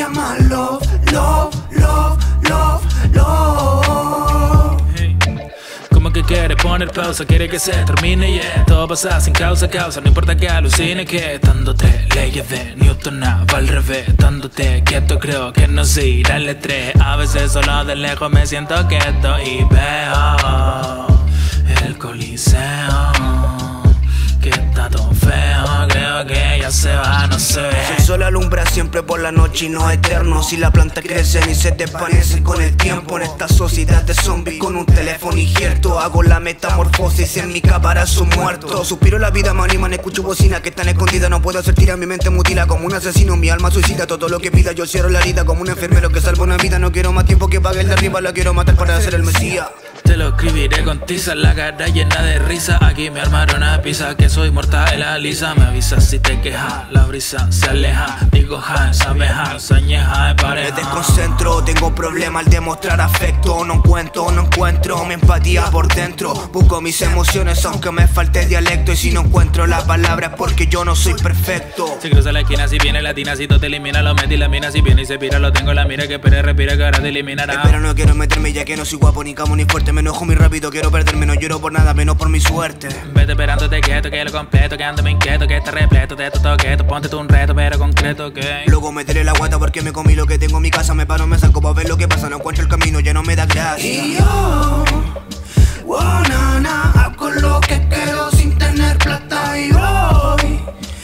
llama love, love, love, love, love. Hey. Como que quiere poner pausa, quiere que se termine, yeah. Todo pasa sin causa, no importa que alucine, que dándote leyes de Newton va al revés. Dándote quieto creo que no se irá el estrés. A veces solo de lejos me siento quieto y veo el coliseo que está todo feo, creo que ya se va, no se ve. Si el sol alumbra siempre por la noche y no eterno, si la planta crece y se desvanece con el tiempo. En esta sociedad de zombies con un teléfono injerto, hago la metamorfosis en mi caparazón muerto. Suspiro la vida, me animan, escucho bocinas que están escondidas. No puedo hacer tira, mi mente mutila como un asesino. Mi alma suicida, todo lo que pida yo cierro la herida como un enfermero que salva una vida. No quiero más tiempo que pague el de arriba, la quiero matar para ser el mesías. Te lo escribiré con tiza, la cara llena de risa. Aquí me armaron una pizza, que soy mortal, la lisa. Me avisas si te quejas, la brisa se aleja. Digo ja, sabe ja, sañeja de pareja. Me desconcentro, tengo problema al demostrar afecto. No encuentro mi empatía por dentro. Busco mis emociones aunque me falte dialecto. Y si no encuentro la palabra es porque yo no soy perfecto. Si cruza la esquina, si viene latina, si todo te elimina, lo metí la mina. Si viene y se pira, lo tengo en la mira. Que espere, respira, que ahora te eliminará. Pero no quiero meterme ya que no soy guapo, ni camo, ni fuerte. Me enojo muy rápido, quiero perderme. No lloro por nada, menos por mi suerte. Vete esperándote quieto, que lo completo. Que ando me inquieto, que está repleto de todo quieto. Ponte tú un reto, pero concreto, que luego meteré la guata porque me comí lo que tengo en mi casa. Me paro, me saco para ver lo que pasa. No encuentro el camino, ya no me da gracia. Y yo, wow, hago lo que quiero sin tener plata. Y voy